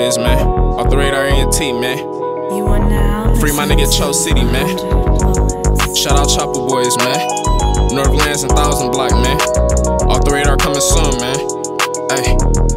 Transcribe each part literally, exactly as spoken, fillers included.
boys, man. Off the radar E N T, man. You are now Free my nigga Cho City, man. Shout out Chopper Boys, man. Northlands and Thousand Block, man. Off the radar coming soon, man. Ay.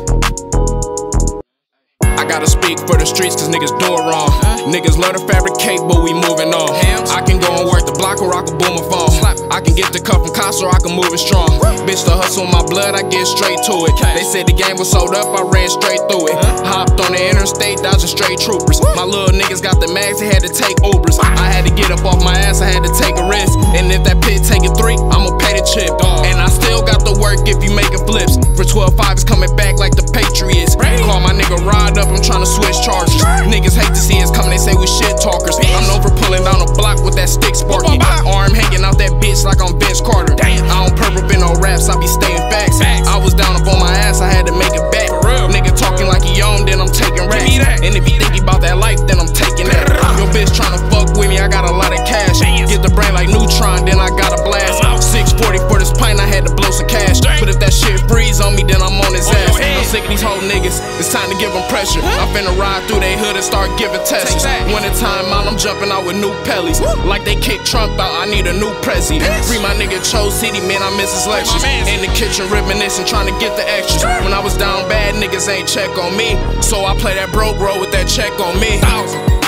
I gotta speak for the streets cause niggas do it wrong. Niggas love to fabricate, but we moving on. I can go and work the block or I can boom a phone. I can get the cup from Casa or I can move it strong. Bitch, the hustle in my blood, I get straight to it. They said the game was sold up, I ran straight through it. Hopped on the interstate, dodging straight troopers. My little niggas got the mags, they had to take Ubers. I had to get up off my ass, I had to take a risk. And if that pit take a three, I'ma pay the chip. And I still got the work if you making flips. For twelve five, it's coming back like the Patriots. Call my nigga Rod up, I'm tryna switch charges. Niggas hate to see us coming, they say we shit talkers. I'm known for pulling down a block with that stick sparky. Arm hanging out that bitch like I'm Vince Carter. I don't purple in no raps, I be stating facts. I was down up on my ass, I had to make it back. Nigga talking like he owned, then I'm taking racks. And if he think he bout that life, then I'm taking that. Your bitch tryna fuck with me, I got a lot of cash. Get the brain like Neutron, then I got a blast. six forty for this pint, I had to blow some cash. But if that shit freeze on me, then I'm on his ass. I'm sick of these whole niggas, it's time to give them pressure. I'm finna ride through they hood and start giving tests. Winter time out, I'm jumping out with new pellies. Like they kicked Trump out, I need a new prezi. Free my nigga Cho City, man, I miss his lectures. In the kitchen reminiscing, trying to get the extras. When I was down bad, niggas ain't check on me. So I play that bro bro with that check on me.